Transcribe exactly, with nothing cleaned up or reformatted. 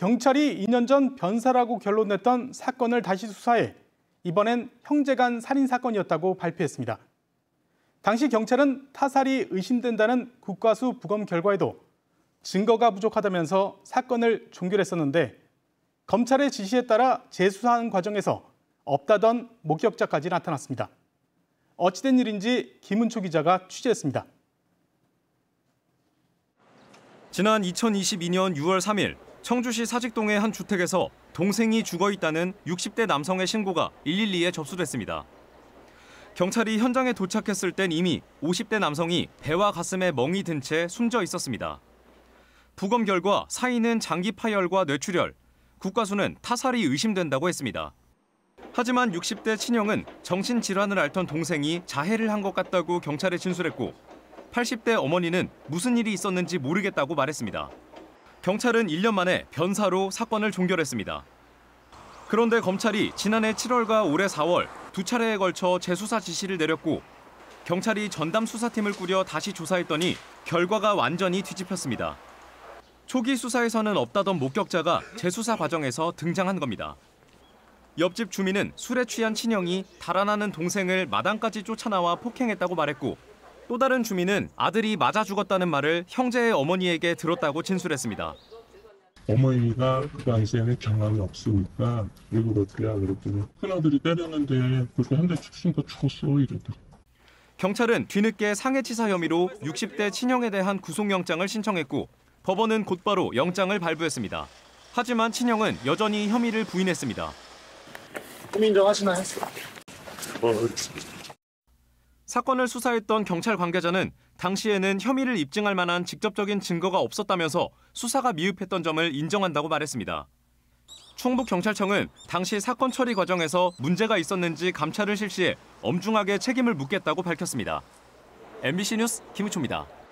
경찰이 이 년 전 변사라고 결론냈던 사건을 다시 수사해 이번엔 형제간 살인 사건이었다고 발표했습니다. 당시 경찰은 타살이 의심된다는 국과수 부검 결과에도 증거가 부족하다면서 사건을 종결했었는데 검찰의 지시에 따라 재수사하는 과정에서 없다던 목격자까지 나타났습니다. 어찌된 일인지 김은초 기자가 취재했습니다. 지난 이천이십이 년 유월 삼 일 청주시 사직동의 한 주택에서 동생이 죽어 있다는 육십 대 남성의 신고가 일일이에 접수됐습니다. 경찰이 현장에 도착했을 땐 이미 오십 대 남성이 배와 가슴에 멍이 든 채 숨져 있었습니다. 부검 결과 사인은 장기 파열과 뇌출혈, 국과수는 타살이 의심된다고 했습니다. 하지만 육십 대 친형은 정신질환을 앓던 동생이 자해를 한 것 같다고 경찰에 진술했고 팔십 대 어머니는 무슨 일이 있었는지 모르겠다고 말했습니다. 경찰은 일 년 만에 변사로 사건을 종결했습니다. 그런데 검찰이 지난해 칠월과 올해 사월 두 차례에 걸쳐 재수사 지시를 내렸고 경찰이 전담 수사팀을 꾸려 다시 조사했더니 결과가 완전히 뒤집혔습니다. 초기 수사에서는 없다던 목격자가 재수사 과정에서 등장한 겁니다. 옆집 주민은 술에 취한 친형이 달아나는 동생을 마당까지 쫓아나와 폭행했다고 말했고 또 다른 주민은 아들이 맞아 죽었다는 말을 형제의 어머니에게 들었다고 진술했습니다. 어머니가 그 당시에는 경황이 없으니까 왜 그러냐 그랬더니 큰아들이 때렸는데 그렇게 한 대 쳤으니까 죽었어 이랬다. 경찰은 뒤늦게 상해치사 혐의로 육십 대 친형에 대한 구속영장을 신청했고 법원은 곧바로 영장을 발부했습니다. 하지만 친형은 여전히 혐의를 부인했습니다. 혐의 인정하시나요? 어, 사건을 수사했던 경찰 관계자는 당시에는 혐의를 입증할 만한 직접적인 증거가 없었다면서 수사가 미흡했던 점을 인정한다고 말했습니다. 충북경찰청은 당시 사건 처리 과정에서 문제가 있었는지 감찰을 실시해 엄중하게 책임을 묻겠다고 밝혔습니다. 엠비씨 뉴스 김우초입니다.